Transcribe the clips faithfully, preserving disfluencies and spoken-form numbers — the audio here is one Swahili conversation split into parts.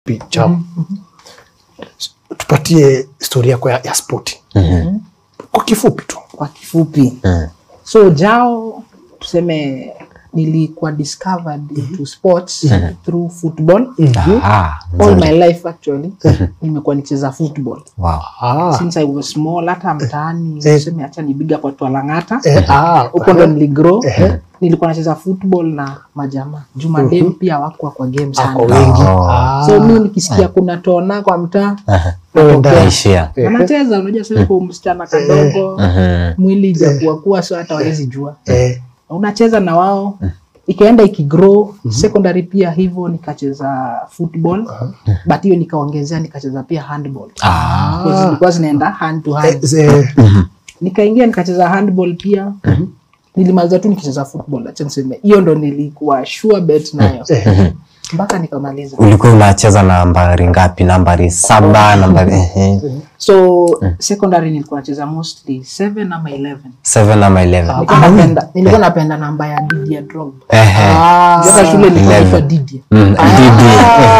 Jao. Mm -hmm. Tupatie historia yako ya, ya sport. Mm -hmm. Kwa kifupi tu. Kwa kifupi. Mm -hmm. So Jao tuseme nilikuwa discovered mm -hmm. into sports mm -hmm. through football. Mm -hmm. Ah, all my life actually nimekuwa nicheza football. Wow. Ah. Since I was small hata mtaani tuseme acha nibiga kwa Twalangata. Eh, ah, huko ndo niligrow. Eh. Nilikuwa nacheza football na majamaa. Juma dem uh -huh. pia wako kwa game sana. Ako wengi. Ah. So mimi nikisikia kuna tona kwa mtaa naishia. Anacheza unajua sasa kwa msichana kadogo, uh -huh. mwili jakuwa kuwa sio hata hawezi jua. Eh. Unacheza na wao. Ikaenda ikigrow, uh -huh. secondary pia hivyo nikacheza football. Uh -huh. But hiyo nikaongezea nikacheza pia handball. Ah. Because nilikuwa zinaenda hand to hand. Eh. Nikaingia nikacheza handball pia. Uh -huh. Nilimaliza tu nikicheza football, acha niseme hiyo ndo nilikuwa sure bet nayo mpaka nikamaliza. Ulikuwa unacheza nambari ngapi? Nambari saba, nambari eh so secondary nilikuwa nacheza mostly seven ama eleven. seven ama eleven. Nilikuwa napenda nilikuwa napenda namba ya Didi ya Drogba. Eh eh. Sasa shule nilikuwa Didi. Didi.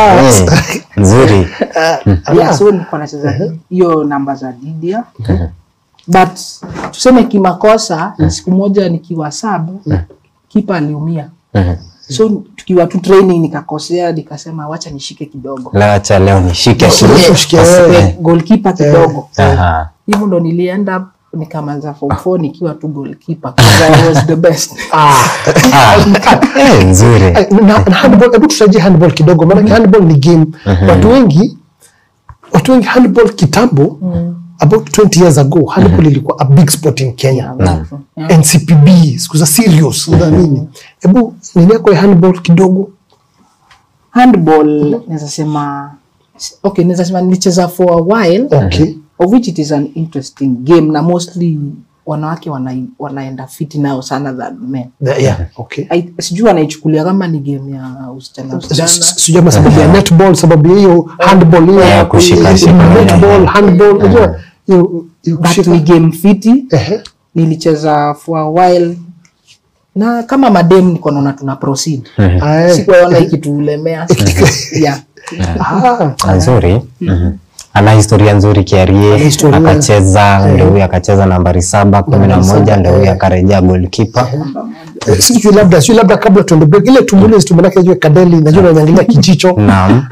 Nzuri. Yeah, so nilikuwa nacheza hiyo namba za Didi. But tuseme kimakosa mm. siku moja nikiwa sub mm. kipa aliumia. Mm. So tukiwa tu training nikakosea nikasema wacha nishike kidogo. La acha leo nishike kidogo. Goalkeeper kidogo. Aha. Hivyo ndo nilienda nikamaliza form four nikiwa tu goalkeeper. I was the best. Ah. Eh nzuri. Na handball, hebu tutaje handball kidogo maana handball ni game. Watu wengi watu wengi handball kitambo mm. about twenty years ago, handball ilikuwa a big sport in Kenya. Yeah. Yeah. N C P B, sikuza serious, udhamini. Ebu, nini yako ya handball kidogo? Handball, mm -hmm. neza sema, okay, neza sema nilicheza for a while, okay. of which it is an interesting game, na mostly wanawake wana, wanaenda fiti nao sana than men. The, yeah, okay. Sijui wanaichukulia kama ni game ya usichana usichana. Sijui kama sababu ya netball, sababu hiyo handball hiyo ya kushika netball, handball, unajua You, you but we game fiti. Uh -huh. Nilicheza for a while na kama madem niko naona tuna proceed. Uh -huh. Sikuona ikitulemea. Yeah. Ah, nzuri. Mhm. Ana historia nzuri Kiarie, akacheza ndio huyu akacheza nambari saba kumi na moja ndio huyu akarejea goalkeeper. Sijui labda sijui labda kabla tuende break ile tumulize tumeleka hiyo Kadeli najua unaangalia kijicho. Naam.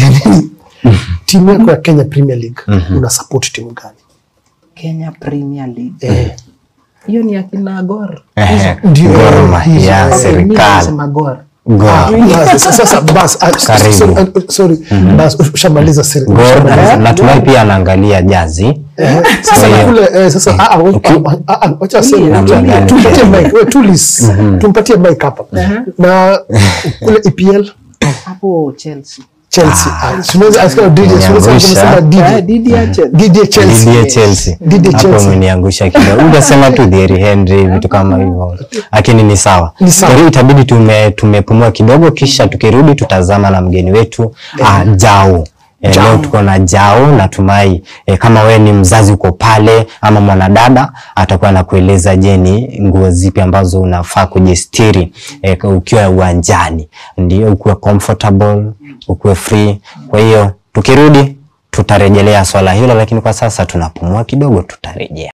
Timu yako ya Kenya Premier League mm -hmm. una support timu gani? Kenya Premier League. Eh. Hiyo ni akina Gor. Eh. Ndio ya serikali. Sema Gor. Gor. Sasa bas sorry. Bas ushamaliza serikali. Gor natumai pia anaangalia jazi. Sasa kule sasa ah ah acha sema tumpatie mic. Wewe tulis. Tumpatie mic hapa. Na kule E P L hapo Chelsea. Chelsea. Tunaweza asikia D J, tunaweza kusema D J. D J Chelsea. D J Chelsea. D J Chelsea. Hapo umeniangusha kidogo. Ungesema tu Thierry Henry vitu kama hivyo. Lakini ni sawa. Kwa hiyo itabidi tume tumepumua kidogo kisha tukirudi tutazama na mgeni wetu Jao. E, leo tuko na Jao natumai e, kama wewe ni mzazi uko pale ama mwanadada atakuwa anakueleza je ni nguo zipi ambazo unafaa kujistiri e, ukiwa uwanjani ndio ukuwe comfortable ukuwe free. Kwa hiyo tukirudi tutarejelea swala hilo lakini kwa sasa tunapumua kidogo tutarejea.